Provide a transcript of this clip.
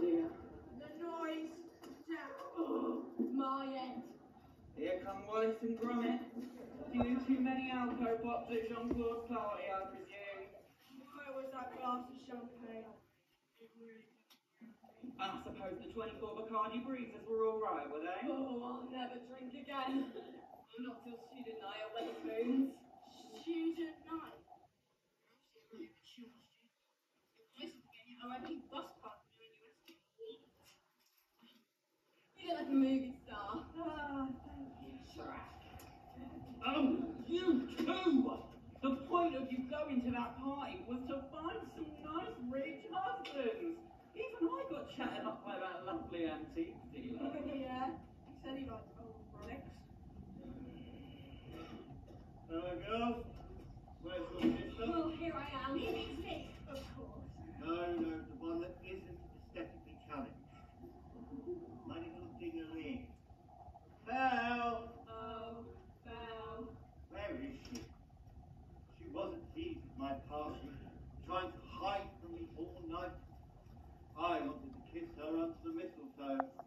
dear. The noise down. Oh, my head. Here come Wallace and Gromit. Few too many alcohol pops at Jean-Claude's party, I presume. Where was that glass of champagne? I suppose the 24 Bacardi breezes were all right, were they? Oh, I'll never drink again. Not till student night at Wetherspoons. Student night? R.I.P. bus pass you look like a movie star. Ah, thank you. Oh, you too! The point of you going to that party was to find some nice rich husbands. Even I got chatted up by that lovely antique dealer. Yeah, he said he liked old relics. Girls, where's your sister? Well, here I am. Leaving sick, of course. No, the one that isn't aesthetically challenged. My little ding-a-ling. Belle! Oh, Belle. Where is she? She wasn't pleased with my party, trying to hide from me all night. I wanted to kiss her under the mistletoe.